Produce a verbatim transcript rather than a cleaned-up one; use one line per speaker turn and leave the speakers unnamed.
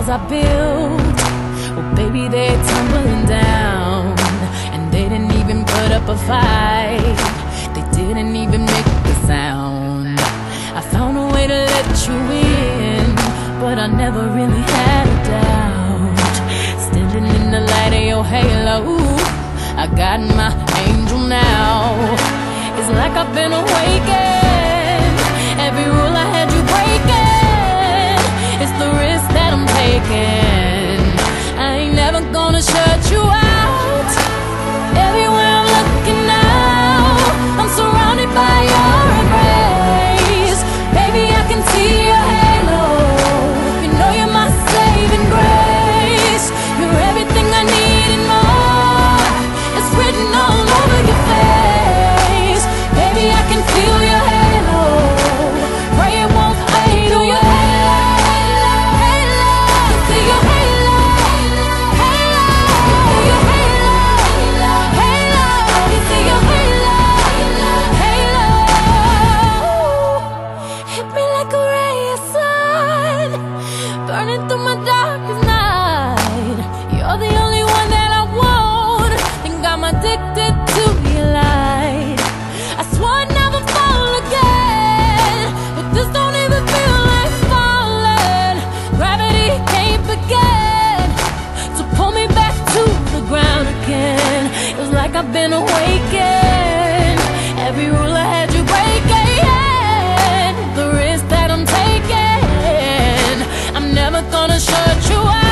I built, well baby they're tumbling down. And they didn't even put up a fight, they didn't even make a sound. I found a way to let you in, but I never really had a doubt. Standing in the light of your halo, I got my angel now. It's like I've been awakened, every rule I had you breaking. It's the risk that I'm taking, I ain't never gonna shut you out. Everywhere I'm looking now, I'm surrounded by your embrace. Baby, I can see your halo, you know you're my saving grace. You're everything I need and more, it's written all over your face. Baby, I can feel your halo, pray it won't fade away. See your halo, halo, see your halo, halo, see your halo, halo. Hit me like a ray of sun, burning through my darkest night. You're the only one that I want, think I'm addicted to your light. I swore I'd never fall again, but this don't even feel like falling. Gravity can't begin to pull me back to the ground again. It was like I've been awakened, every rule I had you breaking. The risk that I'm taking, I'm never gonna shut you out.